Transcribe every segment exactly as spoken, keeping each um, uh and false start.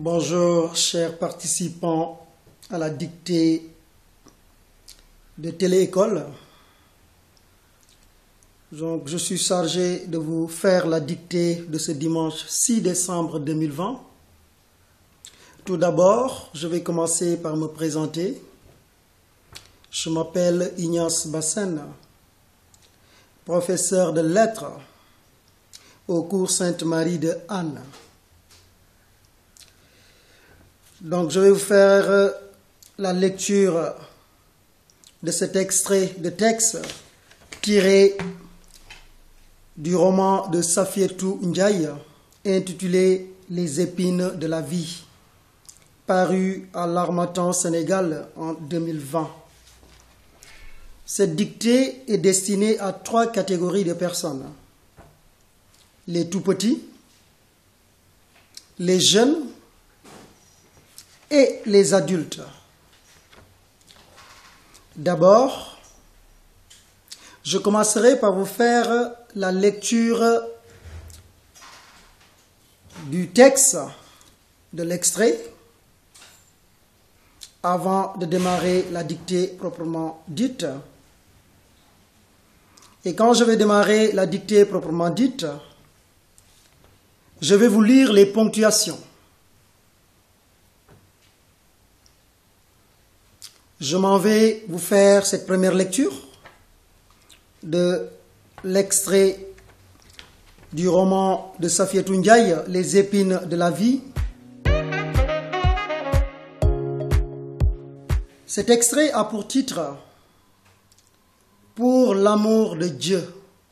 Bonjour, chers participants à la dictée de Téléécole. Donc, je suis chargé de vous faire la dictée de ce dimanche six décembre deux mille vingt. Tout d'abord, je vais commencer par me présenter. Je m'appelle Ignace Bassène, professeur de lettres au cours Sainte-Marie de Anne. Donc, je vais vous faire la lecture de cet extrait de texte tiré du roman de Safietou Ndiaye intitulé « Les épines de la vie », paru à l'Harmattan Sénégal en deux mille vingt. Cette dictée est destinée à trois catégories de personnes: les tout-petits, les jeunes et les adultes. D'abord, je commencerai par vous faire la lecture du texte, de l'extrait, avant de démarrer la dictée proprement dite. Et quand je vais démarrer la dictée proprement dite, je vais vous lire les ponctuations. Je m'en vais vous faire cette première lecture de l'extrait du roman de Safietou Ndiaye, « Les épines de la vie ». Cet extrait a pour titre « Pour l'amour de Dieu ».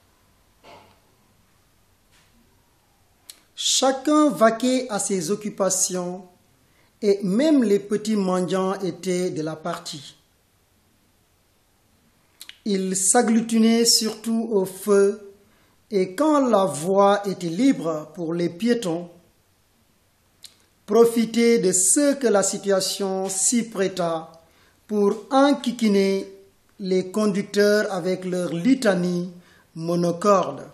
Chacun vaquait à ses occupations et même les petits mendiants étaient de la partie. Ils s'agglutinaient surtout au feu, et quand la voie était libre pour les piétons, profitaient de ce que la situation s'y prêta pour enquiquiner les conducteurs avec leur litanie monocorde.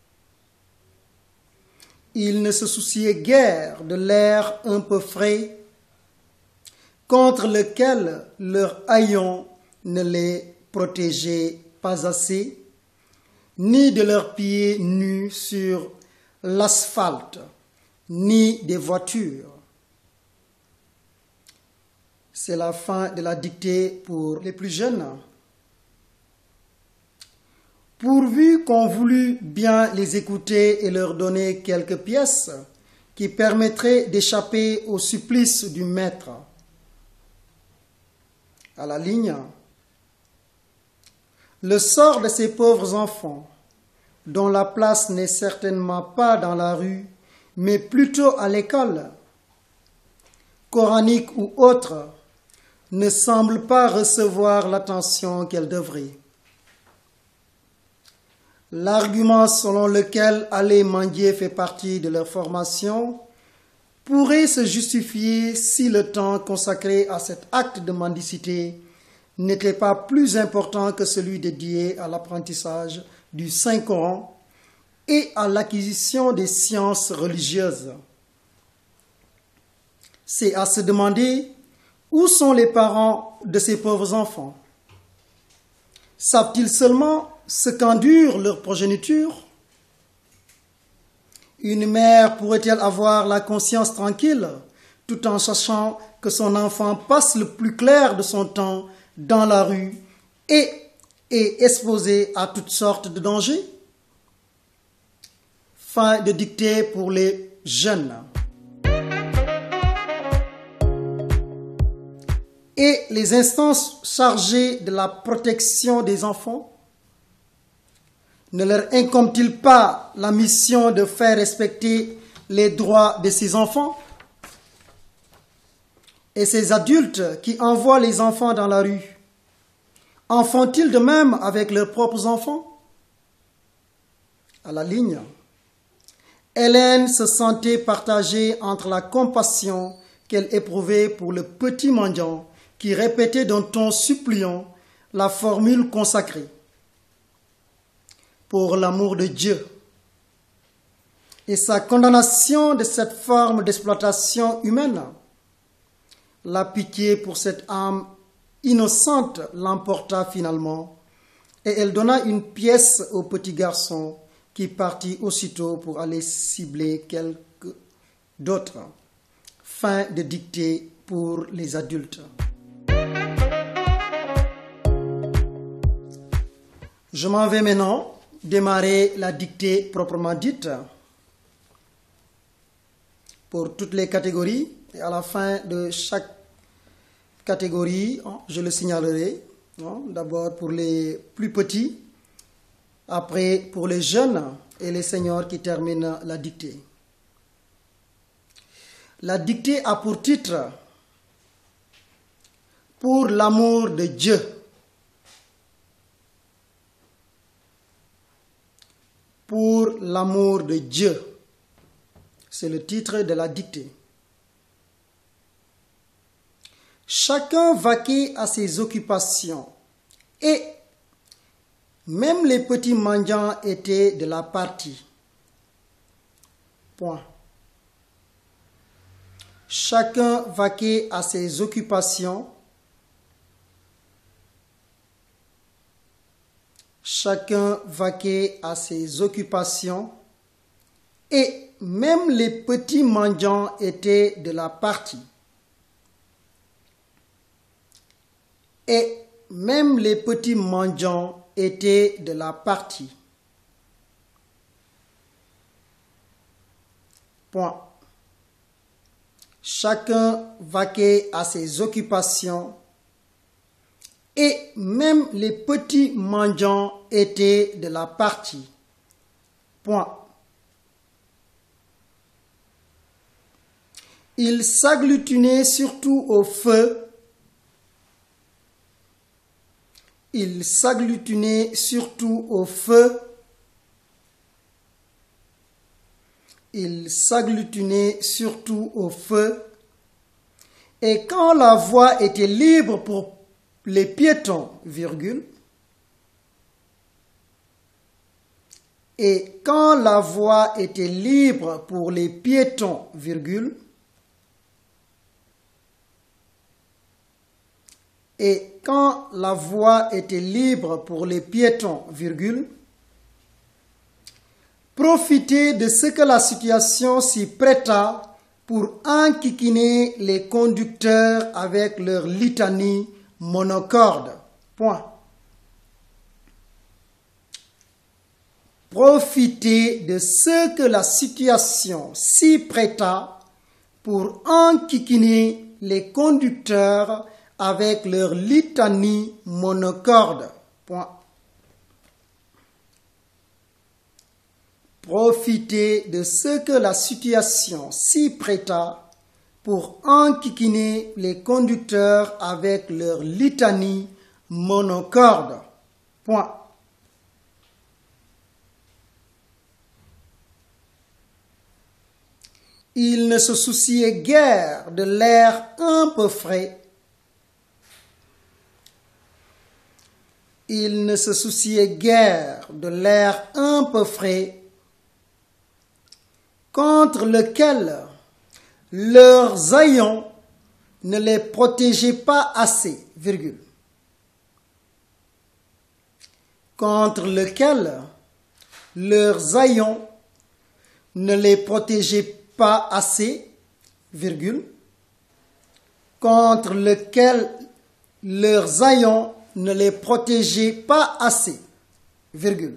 Ils ne se souciaient guère de l'air un peu frais contre lequel leur haillons ne les protégeait pas assez, ni de leurs pieds nus sur l'asphalte, ni des voitures. C'est la fin de la dictée pour les plus jeunes. Pourvu qu'on voulut bien les écouter et leur donner quelques pièces qui permettraient d'échapper au supplice du maître. À la ligne, le sort de ces pauvres enfants, dont la place n'est certainement pas dans la rue, mais plutôt à l'école, coranique ou autre, ne semble pas recevoir l'attention qu'elle devrait. L'argument selon lequel aller mendier fait partie de leur formation pourrait se justifier si le temps consacré à cet acte de mendicité n'était pas plus important que celui dédié à l'apprentissage du Saint-Coran et à l'acquisition des sciences religieuses. C'est à se demander où sont les parents de ces pauvres enfants. Savent-ils seulement ce qu'endure leur progéniture? Une mère pourrait-elle avoir la conscience tranquille tout en sachant que son enfant passe le plus clair de son temps dans la rue et est exposé à toutes sortes de dangers? Fin de dictée pour les jeunes. Et les instances chargées de la protection des enfants, ne leur incombe-t-il pas la mission de faire respecter les droits de ces enfants? Et ces adultes qui envoient les enfants dans la rue, en font-ils de même avec leurs propres enfants? À la ligne, Hélène se sentait partagée entre la compassion qu'elle éprouvait pour le petit mendiant qui répétait d'un ton suppliant la formule consacrée. Pour l'amour de Dieu. et sa condamnation de cette forme d'exploitation humaine. La pitié pour cette âme innocente l'emporta finalement, et elle donna une pièce au petit garçon qui partit aussitôt pour aller cibler quelques d'autres. Fin de dictée pour les adultes. Je m'en vais maintenant démarrer la dictée proprement dite pour toutes les catégories. Et à la fin de chaque catégorie, je le signalerai. D'abord pour les plus petits, après pour les jeunes et les seniors qui terminent la dictée. La dictée a pour titre « Pour l'amour de Dieu ». Pour l'amour de Dieu. C'est le titre de la dictée. Chacun vaquait à ses occupations et même les petits mendiants étaient de la partie. Point. Chacun vaquait à ses occupations. Chacun vaquait à ses occupations et même les petits mendiants étaient de la partie. Et même les petits mendiants étaient de la partie. Point. Chacun vaquait à ses occupations et même les petits mendiants étaient de la partie. Point. Ils s'agglutinaient surtout au feu. Ils s'agglutinaient surtout au feu. Ils s'agglutinaient surtout au feu. Et quand la voie était libre pour les piétons, virgule, et quand la voie était libre pour les piétons, virgule, et quand la voie était libre pour les piétons, virgule, profitez de ce que la situation s'y prêta pour enquiquiner les conducteurs avec leur litanie monocorde. Point. Profitez de ce que la situation s'y prêta pour enquiquiner les conducteurs avec leur litanie monocorde. Point. Profitez de ce que la situation s'y prêta pour enquiquiner les conducteurs avec leur litanie monocorde. Point. Ils ne se souciaient guère de l'air un peu frais. Ils ne se souciaient guère de l'air un peu frais contre lequel leurs haillons ne les protégeaient pas assez, virgule. Contre lequel leurs haillons ne les protégeaient pas assez, virgule. Contre lequel leurs haillons ne les protégeaient pas assez, virgule.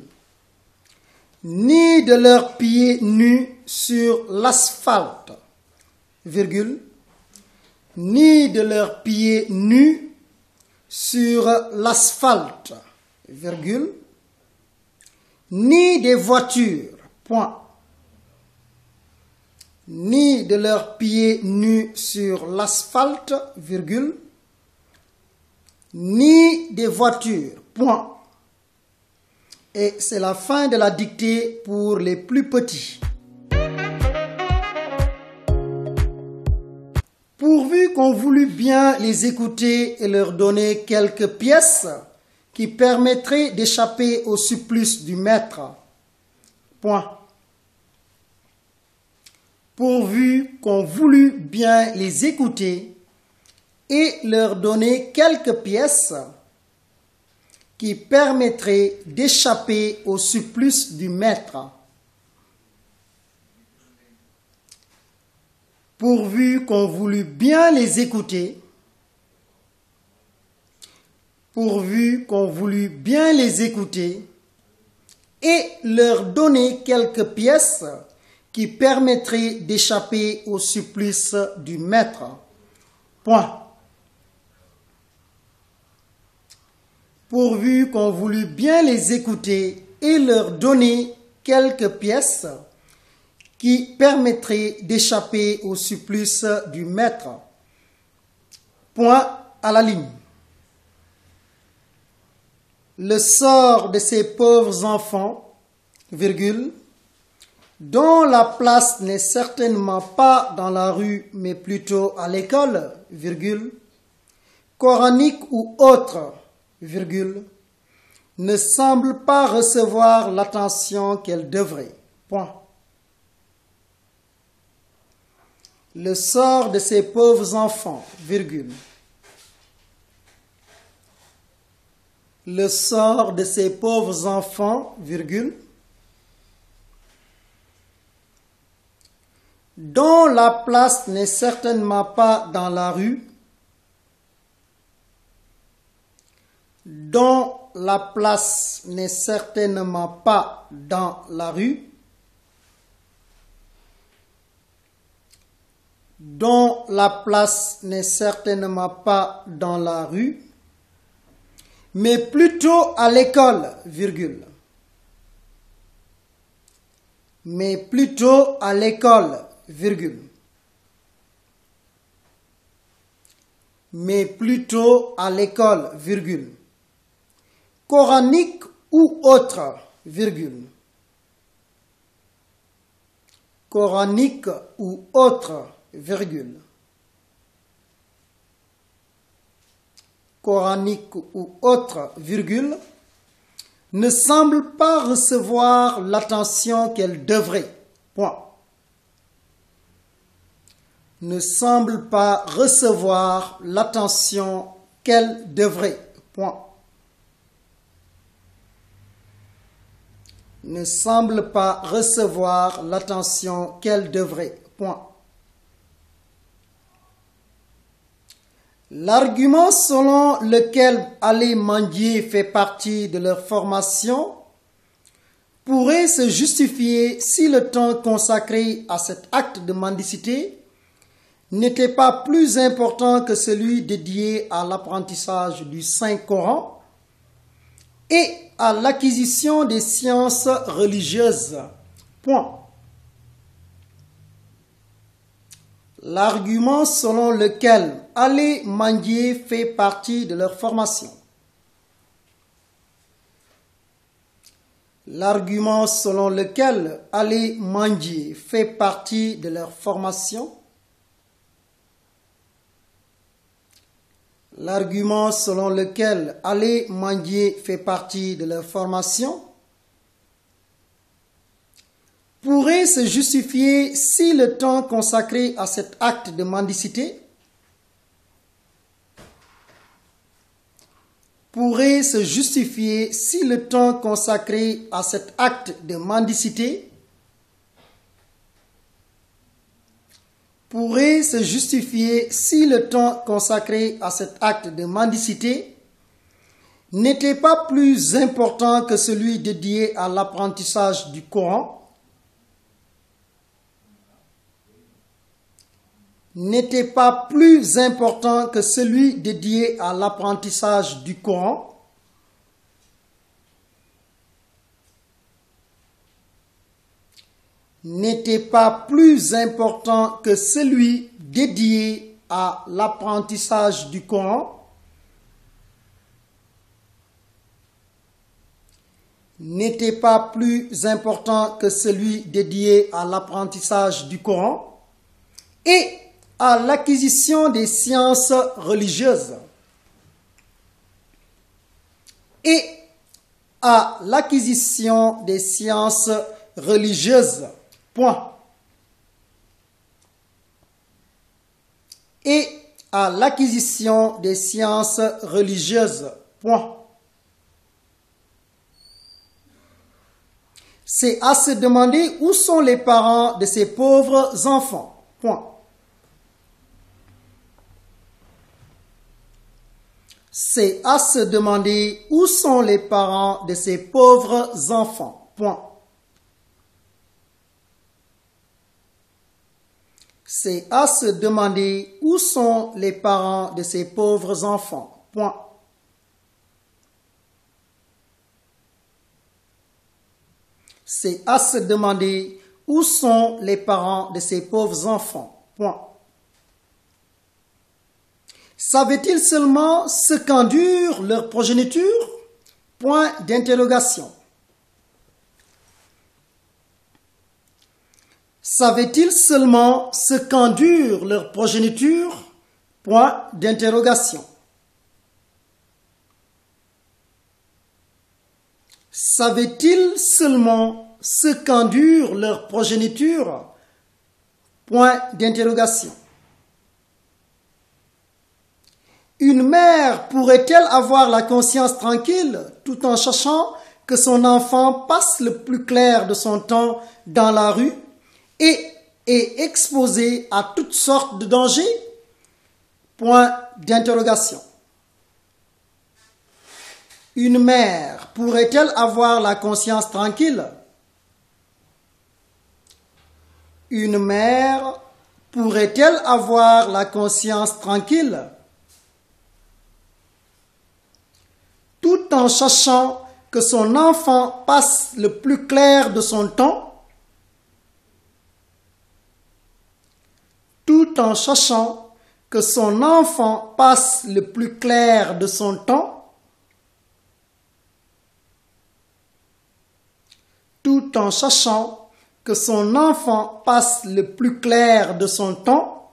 Ni de leurs pieds nus sur l'asphalte, virgule, ni de leurs pieds nus sur l'asphalte, virgule, ni des voitures, point, ni de leurs pieds nus sur l'asphalte, virgule, ni des voitures, point. Et c'est la fin de la dictée pour les plus petits. Pourvu qu'on voulut bien les écouter et leur donner quelques pièces qui permettraient d'échapper au supplice du maître. Point. pourvu qu'on voulut bien les écouter et leur donner quelques pièces qui permettraient d'échapper au supplice du maître. Pourvu qu'on voulut bien les écouter, pourvu qu'on voulut bien les écouter et leur donner quelques pièces qui permettraient d'échapper au supplice du maître. Point. Pourvu qu'on voulut bien les écouter et leur donner quelques pièces qui permettraient d'échapper au supplice du maître. Point à la ligne. Le sort de ces pauvres enfants, virgule, dont la place n'est certainement pas dans la rue, mais plutôt à l'école, virgule, coranique ou autre, virgule, ne semble pas recevoir l'attention qu'elle devrait. Point. Le sort de ces pauvres enfants, virgule, le sort de ces pauvres enfants, virgule, dont la place n'est certainement pas dans la rue, dont la place n'est certainement pas dans la rue, dont la place n'est certainement pas dans la rue, mais plutôt à l'école, virgule. Mais plutôt à l'école, virgule. Mais plutôt à l'école, virgule. Coranique ou autre, virgule. Coranique ou autre, virgule. Coranique ou autre, virgule, ne semble pas recevoir l'attention qu'elle devrait. Point. Ne semble pas recevoir l'attention qu'elle devrait. Point. Ne semble pas recevoir l'attention qu'elle devrait. Point. L'argument selon lequel aller mendier fait partie de leur formation pourrait se justifier si le temps consacré à cet acte de mendicité n'était pas plus important que celui dédié à l'apprentissage du Saint-Coran et à l'acquisition des sciences religieuses. Point. L'argument selon lequel aller mendier fait partie de leur formation. L'argument selon lequel aller mendier fait partie de leur formation. L'argument selon lequel aller mendier fait partie de leur formation pourrait se justifier si le temps consacré à cet acte de mendicité pourrait se justifier si le temps consacré à cet acte de mendicité pourrait se justifier si le temps consacré à cet acte de mendicité n'était pas plus important que celui dédié à l'apprentissage du Coran, n'était pas plus important que celui dédié à l'apprentissage du Coran, n'était pas plus important que celui dédié à l'apprentissage du Coran, n'était pas plus important que celui dédié à l'apprentissage du Coran et à l'acquisition des sciences religieuses. Et à l'acquisition des sciences religieuses. Point. et à l'acquisition des sciences religieuses. Point. C'est à se demander où sont les parents de ces pauvres enfants. Point. C'est à se demander où sont les parents de ces pauvres enfants. Point. C'est à se demander où sont les parents de ces pauvres enfants. Point. C'est à se demander où sont les parents de ces pauvres enfants. Point. Savaient-ils seulement ce qu'endure leur progéniture? Point d'interrogation. Savaient-ils seulement ce qu'endure leur progéniture? Point d'interrogation. Savaient-ils seulement ce qu'endure leur progéniture? Point d'interrogation. Une mère pourrait-elle avoir la conscience tranquille tout en sachant que son enfant passe le plus clair de son temps dans la rue et est exposé à toutes sortes de dangers? Point d'interrogation. Une mère pourrait-elle avoir la conscience tranquille? Une mère pourrait-elle avoir la conscience tranquille? Tout en sachant que son enfant passe le plus clair de son temps, tout en sachant que son enfant passe le plus clair de son temps, tout en sachant que son enfant passe le plus clair de son temps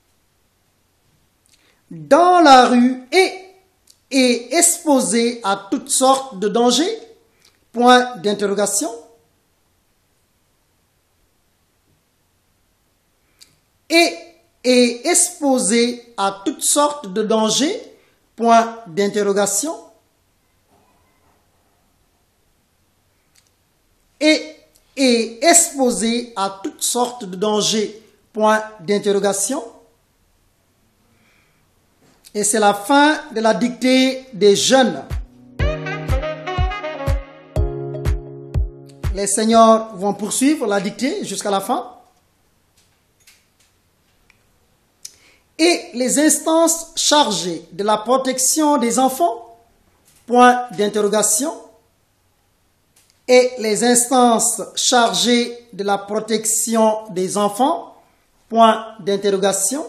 dans la rue et est exposé à toutes sortes de dangers? Point d'interrogation. Et est exposé à toutes sortes de dangers? Point d'interrogation. Et est exposé à toutes sortes de dangers? Point d'interrogation. Et c'est la fin de la dictée des jeunes. Les seigneurs vont poursuivre la dictée jusqu'à la fin. Et les instances chargées de la protection des enfants? Point d'interrogation. Et les instances chargées de la protection des enfants? Point d'interrogation.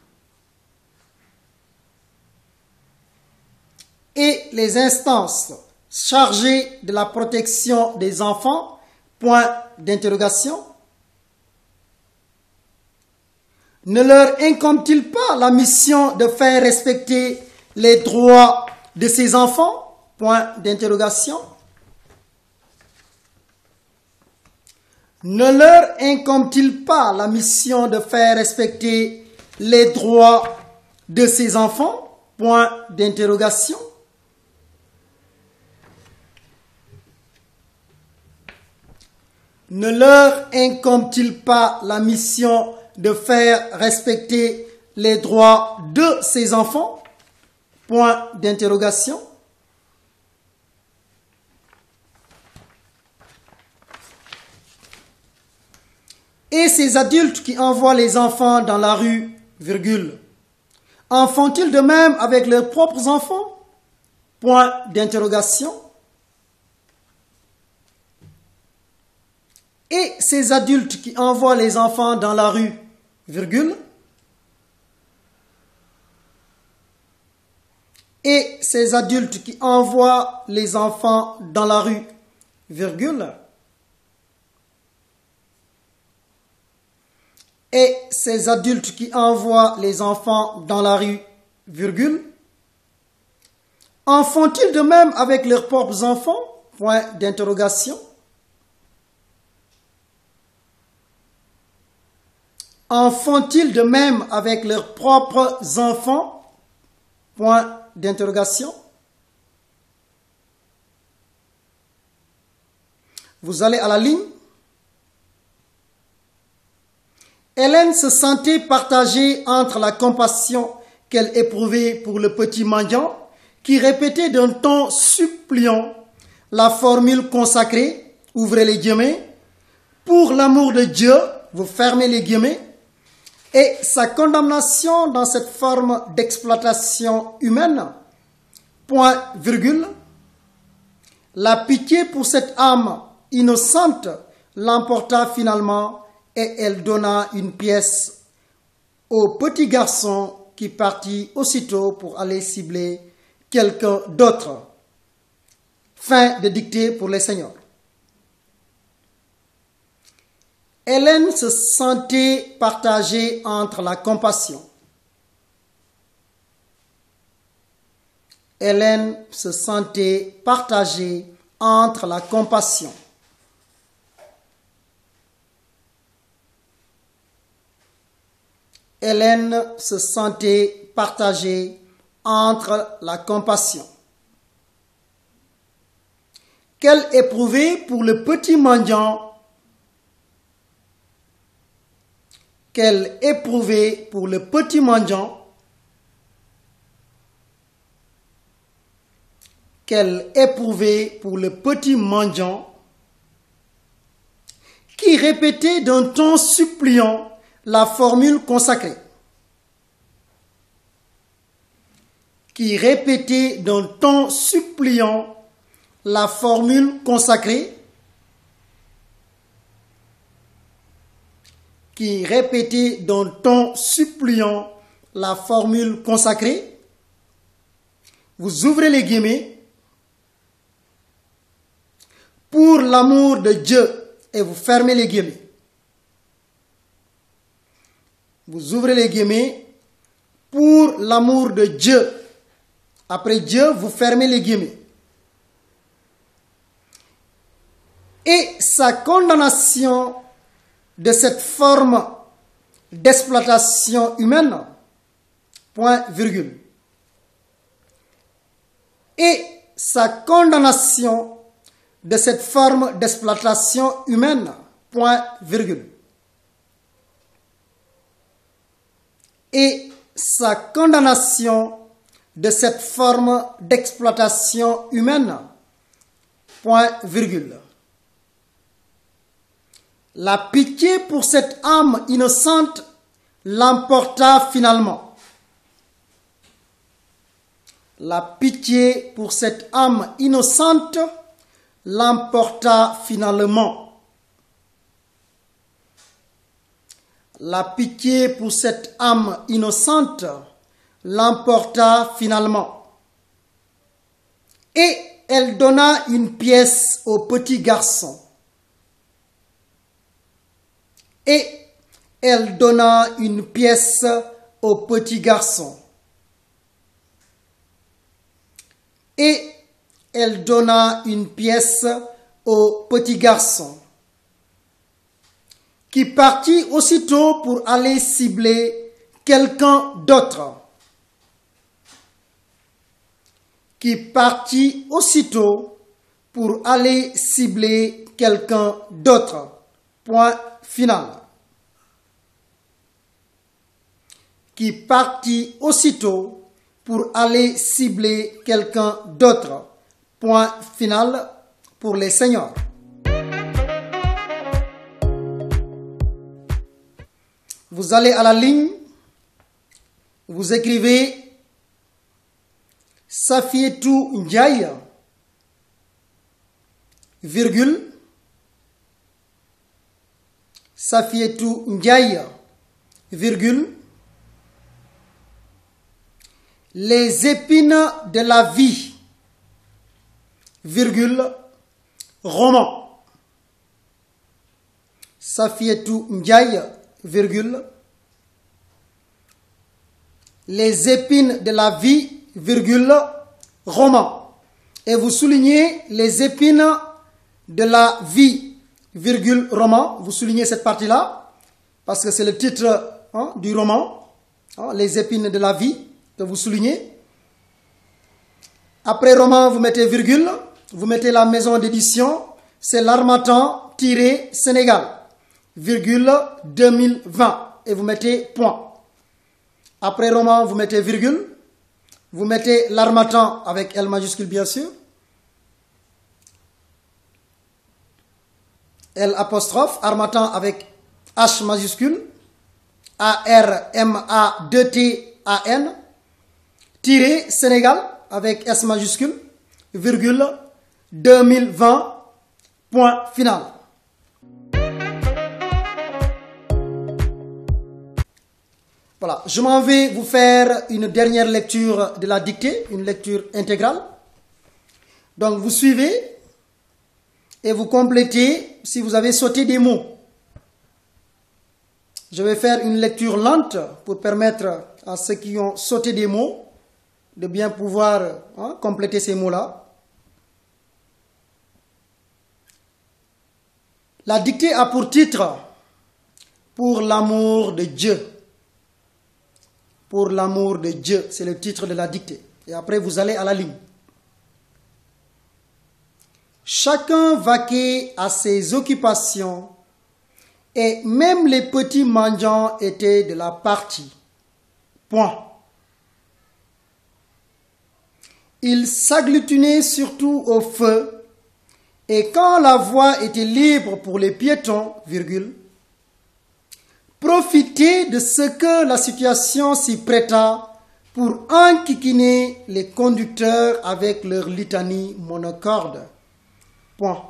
Et les instances chargées de la protection des enfants? Point d'interrogation. Ne leur incombe-t-il pas la mission de faire respecter les droits de ces enfants? Point d'interrogation. Ne leur incombe-t-il pas la mission de faire respecter les droits de ces enfants? Point d'interrogation. Ne leur incombe-t-il pas la mission de faire respecter les droits de ces enfants? Point d'interrogation. Et ces adultes qui envoient les enfants dans la rue, virgule, en font-ils de même avec leurs propres enfants? Point d'interrogation. Et ces adultes qui envoient les enfants dans la rue, virgule, et ces adultes qui envoient les enfants dans la rue, virgule, et ces adultes qui envoient les enfants dans la rue, virgule, en font-ils de même avec leurs propres enfants? Point d'interrogation. en font-ils de même avec leurs propres enfants? Point d'interrogation. Vous allez à la ligne. Hélène se sentait partagée entre la compassion qu'elle éprouvait pour le petit mendiant, qui répétait d'un ton suppliant la formule consacrée, ouvrez les guillemets, pour l'amour de Dieu, vous fermez les guillemets, et sa condamnation dans cette forme d'exploitation humaine, point virgule, la pitié pour cette âme innocente l'emporta finalement et elle donna une pièce au petit garçon qui partit aussitôt pour aller cibler quelqu'un d'autre. Fin de dictée pour les seigneurs. Hélène se sentait partagée entre la compassion. Hélène se sentait partagée entre la compassion. Hélène se sentait partagée entre la compassion qu'elle éprouvait pour le petit mendiant, qu'elle éprouvait pour le petit mendiant, qu'elle éprouvait pour le petit mendiant, qui répétait d'un ton suppliant la formule consacrée, qui répétait d'un ton suppliant la formule consacrée, qui répétait d'un ton suppliant la formule consacrée. Vous ouvrez les guillemets, pour l'amour de Dieu, et vous fermez les guillemets. Vous ouvrez les guillemets, pour l'amour de Dieu. Après Dieu, vous fermez les guillemets. Et sa condamnation de cette forme d'exploitation humaine, point virgule. Et sa condamnation de cette forme d'exploitation humaine, point virgule. Et sa condamnation de cette forme d'exploitation humaine, point virgule. La pitié pour cette âme innocente l'emporta finalement. La pitié pour cette âme innocente l'emporta finalement. La pitié pour cette âme innocente l'emporta finalement. Et elle donna une pièce au petit garçon. Et elle donna une pièce au petit garçon. Et elle donna une pièce au petit garçon, qui partit aussitôt pour aller cibler quelqu'un d'autre. Qui partit aussitôt pour aller cibler quelqu'un d'autre. Point final. Qui partit aussitôt pour aller cibler quelqu'un d'autre. Point final pour les seigneurs. Vous allez à la ligne, vous écrivez Safietou Ndiaye, virgule, Safietou Ndiaye, virgule, les épines de la vie, virgule, roman. Safietou Ndiaye, virgule, les épines de la vie, virgule, roman. Et vous soulignez les épines de la vie, virgule, roman. Vous soulignez cette partie-là. parce que c'est le titre hein, du roman, hein, Les épines de la vie, que vous soulignez. Après roman, vous mettez virgule, vous mettez la maison d'édition, c'est l'Harmattan-Sénégal, virgule deux mille vingt, et vous mettez point. Après roman, vous mettez virgule, vous mettez l'Harmattan avec L majuscule bien sûr, L apostrophe, Harmattan avec H majuscule, A R M A deux T A N, tiré Sénégal avec S majuscule, virgule, deux mille vingt, point final. Voilà, je m'en vais vous faire une dernière lecture de la dictée, une lecture intégrale. Donc vous suivez et vous complétez si vous avez sauté des mots. Je vais faire une lecture lente pour permettre à ceux qui ont sauté des mots de bien pouvoir hein, compléter ces mots-là. La dictée a pour titre « Pour l'amour de Dieu ». Pour l'amour de Dieu, c'est le titre de la dictée. Et après, vous allez à la ligne. Chacun vaquait à ses occupations et même les petits mendiants étaient de la partie. Point. Ils s'agglutinaient surtout au feu et quand la voie était libre pour les piétons, virgule, profitaient de ce que la situation s'y prêta pour enquiquiner les conducteurs avec leur litanie monocorde. Point.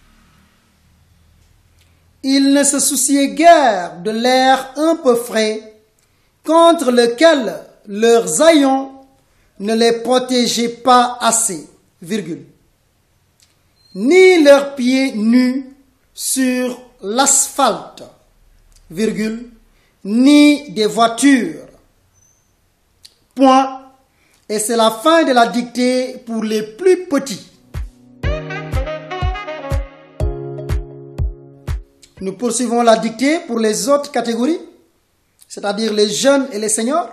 Ils ne se souciaient guère de l'air un peu frais contre lequel leurs haillons ne les protégeaient pas assez, virgule, ni leurs pieds nus sur l'asphalte, virgule, ni des voitures. Point. Et c'est la fin de la dictée pour les plus petits. Nous poursuivons la dictée pour les autres catégories, c'est-à-dire les jeunes et les seniors.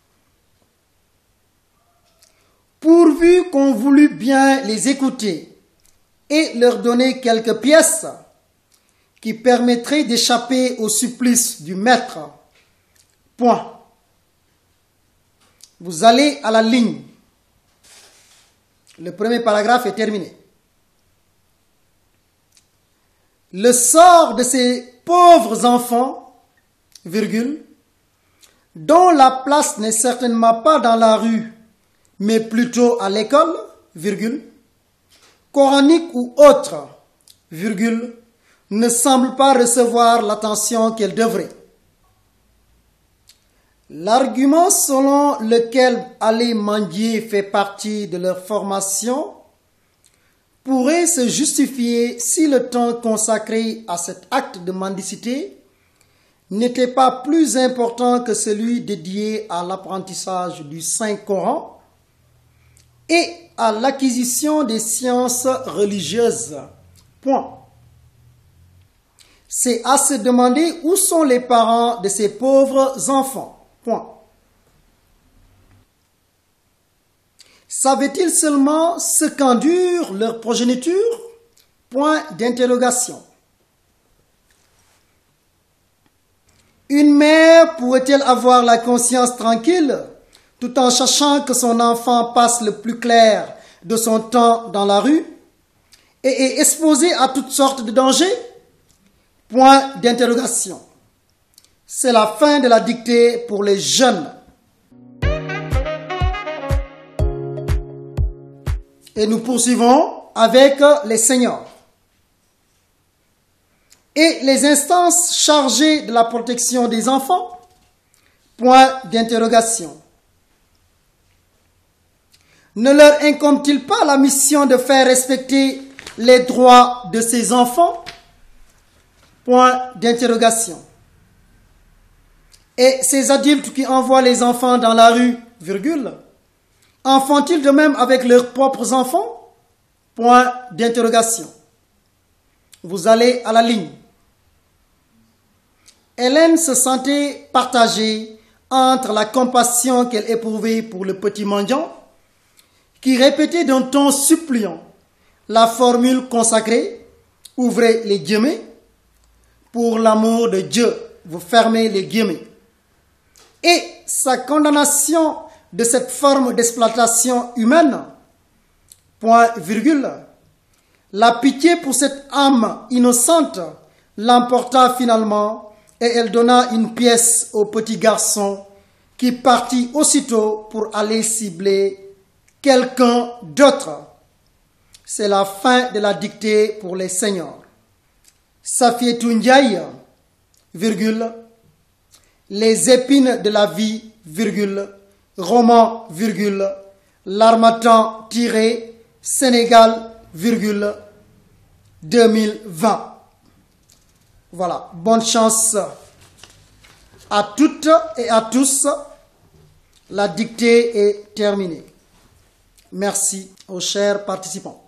Pourvu qu'on voulut bien les écouter et leur donner quelques pièces qui permettraient d'échapper au supplice du maître. Point. Vous allez à la ligne. Le premier paragraphe est terminé. Le sort de ces pauvres enfants, virgule, dont la place n'est certainement pas dans la rue, mais plutôt à l'école, virgule, coranique ou autre, virgule, ne semble pas recevoir l'attention qu'elle devrait. L'argument selon lequel aller mendier fait partie de leur formation pourrait se justifier si le temps consacré à cet acte de mendicité n'était pas plus important que celui dédié à l'apprentissage du Saint-Coran et à l'acquisition des sciences religieuses. Point. C'est à se demander où sont les parents de ces pauvres enfants. Point. Savaient-ils seulement ce qu'endure leur progéniture? Point d'interrogation. Une mère pourrait-elle avoir la conscience tranquille tout en sachant que son enfant passe le plus clair de son temps dans la rue et est exposé à toutes sortes de dangers? Point d'interrogation. C'est la fin de la dictée pour les jeunes. Et nous poursuivons avec les seniors. Et les instances chargées de la protection des enfants? Point d'interrogation. Ne leur incombe-t-il pas la mission de faire respecter les droits de ces enfants? Point d'interrogation. Et ces adultes qui envoient les enfants dans la rue, virgule, en font-ils de même avec leurs propres enfants? Point d'interrogation. Vous allez à la ligne. Hélène se sentait partagée entre la compassion qu'elle éprouvait pour le petit mendiant, qui répétait d'un ton suppliant la formule consacrée, ouvrez les guillemets, pour l'amour de Dieu, vous fermez les guillemets, et sa condamnation de cette forme d'exploitation humaine, point virgule. La pitié pour cette âme innocente l'emporta finalement et elle donna une pièce au petit garçon qui partit aussitôt pour aller cibler quelqu'un d'autre. C'est la fin de la dictée pour les seniors. Safietou Ndiaye, virgule, les épines de la vie, virgule, roman, virgule, l'Harmattan tiré, Sénégal, virgule, deux mille vingt. Voilà, bonne chance à toutes et à tous. La dictée est terminée. Merci aux chers participants.